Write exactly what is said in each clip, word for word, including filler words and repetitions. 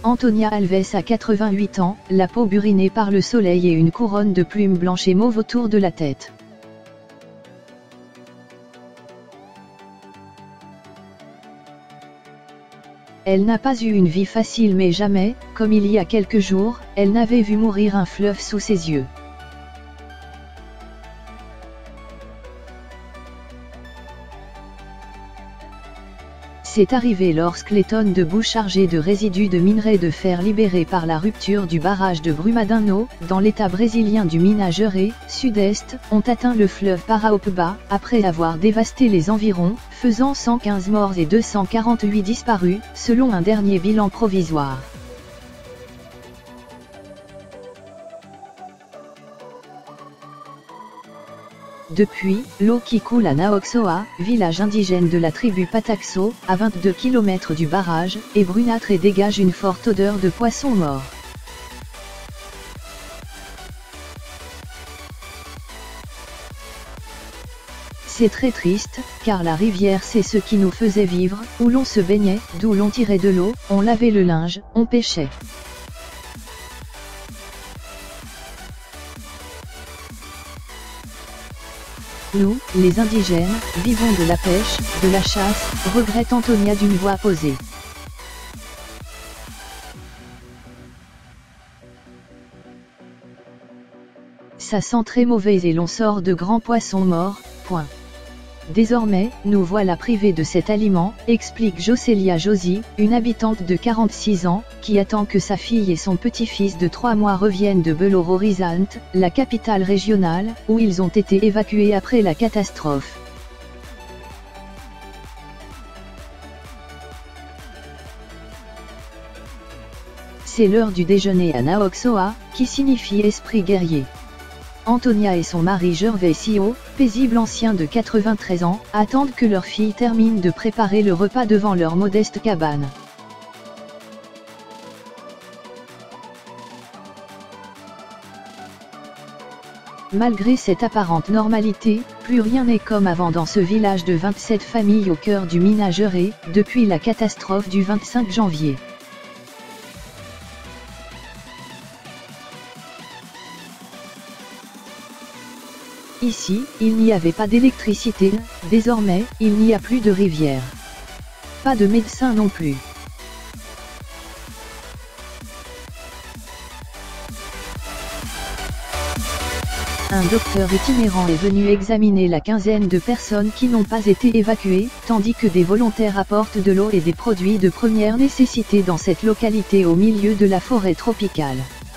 Antonia Alves a quatre-vingt-huit ans, la peau burinée par le soleil et une couronne de plumes blanches et mauves autour de la tête. Elle n'a pas eu une vie facile, mais jamais, comme il y a quelques jours, elle n'avait vu mourir un fleuve sous ses yeux. C'est arrivé lorsque les tonnes de boue chargées de résidus de minerai de fer libérés par la rupture du barrage de Brumadinho, dans l'état brésilien du Minas Gerais, sud-est, ont atteint le fleuve Paraopeba, après avoir dévasté les environs, faisant cent quinze morts et deux cent quarante-huit disparus, selon un dernier bilan provisoire. Depuis, l'eau qui coule à Naoxoa, village indigène de la tribu Pataxo, à vingt-deux kilomètres du barrage, est brunâtre et dégage une forte odeur de poissons morts. C'est très triste, car la rivière c'est ce qui nous faisait vivre, où l'on se baignait, d'où l'on tirait de l'eau, on lavait le linge, on pêchait. Nous, les indigènes, vivons de la pêche, de la chasse, regrette Antonia d'une voix posée. Ça sent très mauvais et l'on sort de grands poissons morts, point. Désormais, nous voilà privés de cet aliment, explique Josélia Josi, une habitante de quarante-six ans, qui attend que sa fille et son petit-fils de trois mois reviennent de Belo Horizonte, la capitale régionale, où ils ont été évacués après la catastrophe. C'est l'heure du déjeuner à Naoxoa, qui signifie esprit guerrier. Antonia et son mari Gervasio, paisible ancien de quatre-vingt-treize ans, attendent que leur fille termine de préparer le repas devant leur modeste cabane. Malgré cette apparente normalité, plus rien n'est comme avant dans ce village de vingt-sept familles au cœur du Minas Gerais, depuis la catastrophe du vingt-cinq janvier. Ici, il n'y avait pas d'électricité, désormais, il n'y a plus de rivière. Pas de médecin non plus. Un docteur itinérant est venu examiner la quinzaine de personnes qui n'ont pas été évacuées, tandis que des volontaires apportent de l'eau et des produits de première nécessité dans cette localité au milieu de la forêt tropicale.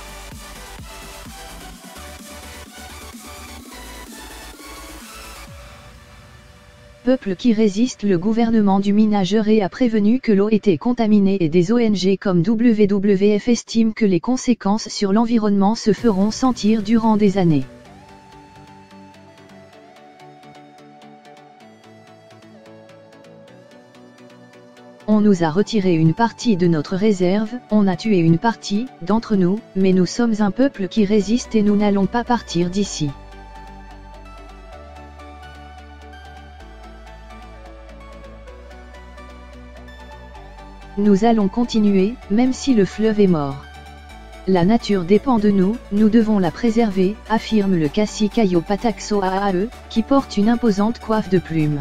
Peuple qui résiste. Le gouvernement du Minas Gerais a prévenu que l'eau était contaminée et des O N G comme W W F estiment que les conséquences sur l'environnement se feront sentir durant des années. On nous a retiré une partie de notre réserve, on a tué une partie d'entre nous, mais nous sommes un peuple qui résiste et nous n'allons pas partir d'ici. Nous allons continuer, même si le fleuve est mort. La nature dépend de nous, nous devons la préserver, affirme le cacique Caio Pataxo A A E, qui porte une imposante coiffe de plumes.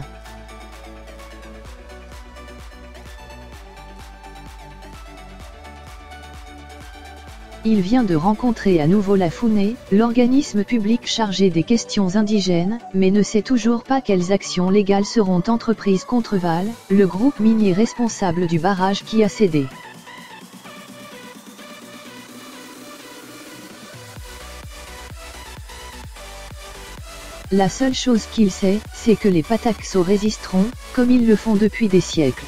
Il vient de rencontrer à nouveau la FUNE, l'organisme public chargé des questions indigènes, mais ne sait toujours pas quelles actions légales seront entreprises contre Vale, le groupe minier responsable du barrage qui a cédé. La seule chose qu'il sait, c'est que les Pataxo résisteront, comme ils le font depuis des siècles.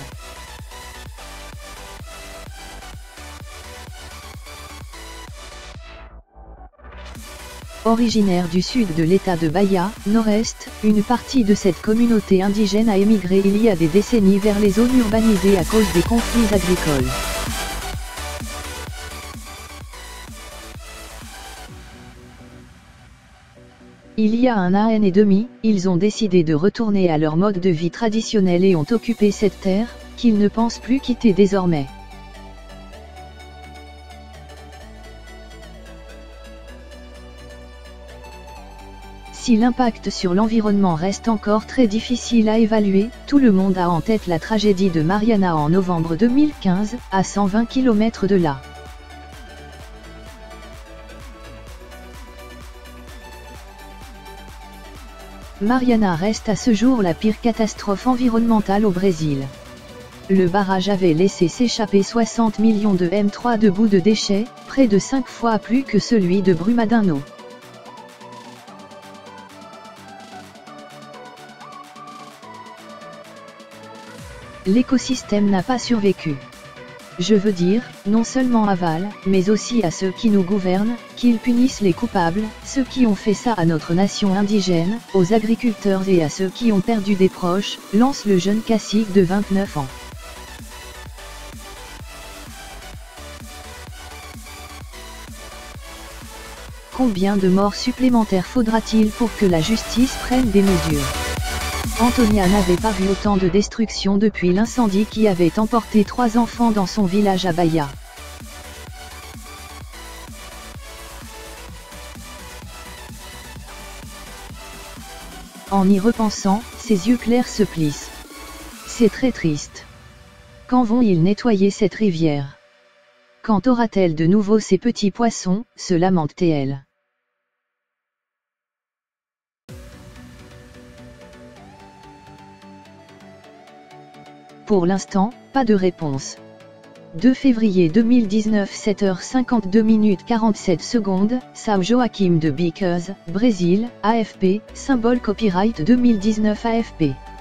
Originaire du sud de l'état de Bahia, nord-est, une partie de cette communauté indigène a émigré il y a des décennies vers les zones urbanisées à cause des conflits agricoles. Il y a un an et demi, ils ont décidé de retourner à leur mode de vie traditionnel et ont occupé cette terre, qu'ils ne pensent plus quitter désormais. si l'impact sur l'environnement reste encore très difficile à évaluer, tout le monde a en tête la tragédie de Mariana en novembre deux mille quinze, à cent vingt kilomètres de là. Mariana reste à ce jour la pire catastrophe environnementale au Brésil. Le barrage avait laissé s'échapper soixante millions de métres trois de boue de déchets, près de cinq fois plus que celui de Brumadinho. L'écosystème n'a pas survécu. Je veux dire, non seulement à Val, mais aussi à ceux qui nous gouvernent, qu'ils punissent les coupables, ceux qui ont fait ça à notre nation indigène, aux agriculteurs et à ceux qui ont perdu des proches, lance le jeune cacique de vingt-neuf ans. Combien de morts supplémentaires faudra-t-il pour que la justice prenne des mesures ? Antonia n'avait pas vu autant de destruction depuis l'incendie qui avait emporté trois enfants dans son village à Bahia. En y repensant, ses yeux clairs se plissent. C'est très triste. Quand vont-ils nettoyer cette rivière? Quand aura-t-elle de nouveau ces petits poissons, se lamente-t-elle. Pour l'instant, pas de réponse. deux février deux mille dix-neuf, sept heures cinquante-deux minutes quarante-sept secondes, São Joaquim de Because, Brésil, A F P, symbole copyright deux mille dix-neuf A F P.